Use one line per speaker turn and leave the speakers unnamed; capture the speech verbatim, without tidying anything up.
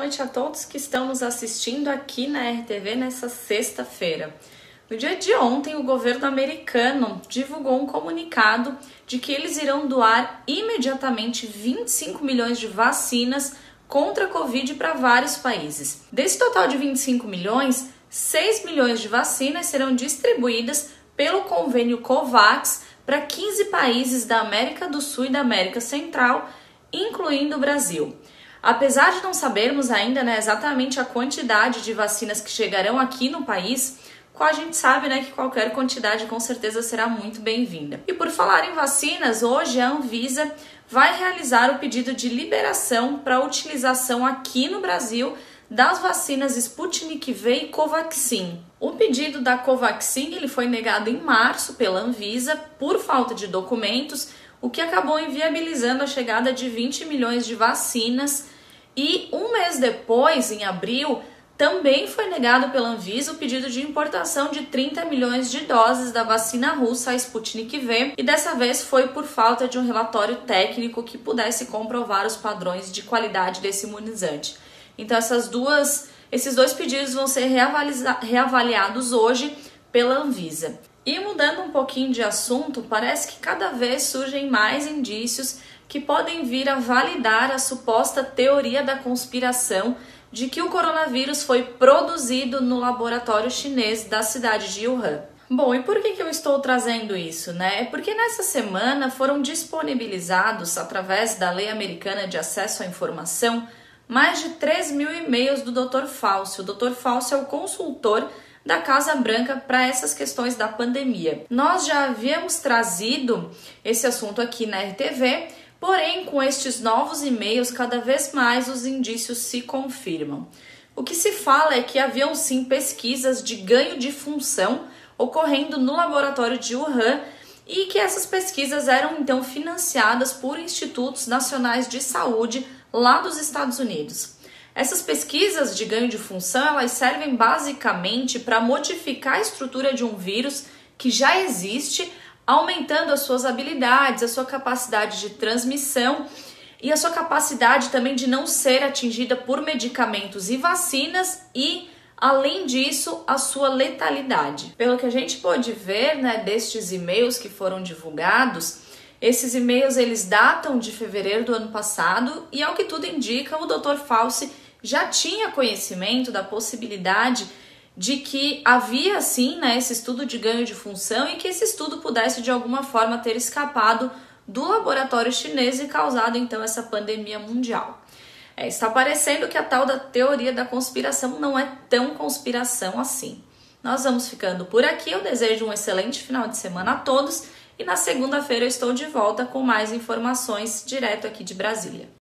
noite a todos que estão nos assistindo aqui na R T V nessa sexta-feira. No dia de ontem, o governo americano divulgou um comunicado de que eles irão doar imediatamente vinte e cinco milhões de vacinas contra a Covid para vários países. Desse total de vinte e cinco milhões, seis milhões de vacinas serão distribuídas pelo convênio COVAX para quinze países da América do Sul e da América Central, incluindo o Brasil. Apesar de não sabermos ainda né, exatamente a quantidade de vacinas que chegarão aqui no país, a gente sabe né, que qualquer quantidade com certeza será muito bem-vinda. E por falar em vacinas, hoje a Anvisa vai realizar o pedido de liberação para a utilização aqui no Brasil das vacinas Sputnik V e Covaxin. O pedido da Covaxin ele foi negado em março pela Anvisa por falta de documentos, o que acabou inviabilizando a chegada de vinte milhões de vacinas. E um mês depois, em abril, também foi negado pela Anvisa o pedido de importação de trinta milhões de doses da vacina russa a Sputnik V, e dessa vez foi por falta de um relatório técnico que pudesse comprovar os padrões de qualidade desse imunizante. Então essas duas, esses dois pedidos vão ser reavaliados hoje pela Anvisa. E mudando um pouquinho de assunto, parece que cada vez surgem mais indícios que podem vir a validar a suposta teoria da conspiração de que o coronavírus foi produzido no laboratório chinês da cidade de Wuhan. Bom, e por que que eu estou trazendo isso, né? É porque nessa semana foram disponibilizados, através da Lei Americana de Acesso à Informação, mais de três mil e-mails do doutor Fauci. O doutor Fauci é o consultor da Casa Branca para essas questões da pandemia. Nós já havíamos trazido esse assunto aqui na R T V, porém, com estes novos e-mails, cada vez mais os indícios se confirmam. O que se fala é que haviam sim pesquisas de ganho de função ocorrendo no laboratório de Wuhan e que essas pesquisas eram então financiadas por institutos nacionais de saúde lá dos Estados Unidos. Essas pesquisas de ganho de função, elas servem basicamente para modificar a estrutura de um vírus que já existe, aumentando as suas habilidades, a sua capacidade de transmissão e a sua capacidade também de não ser atingida por medicamentos e vacinas e, além disso, a sua letalidade. Pelo que a gente pôde ver, né, destes e-mails que foram divulgados, esses e-mails eles datam de fevereiro do ano passado e, ao que tudo indica, o doutor Fauci já tinha conhecimento da possibilidade de que havia sim né, esse estudo de ganho de função e que esse estudo pudesse de alguma forma ter escapado do laboratório chinês e causado então essa pandemia mundial. É, está parecendo que a tal da teoria da conspiração não é tão conspiração assim. Nós vamos ficando por aqui, eu desejo um excelente final de semana a todos e na segunda-feira eu estou de volta com mais informações direto aqui de Brasília.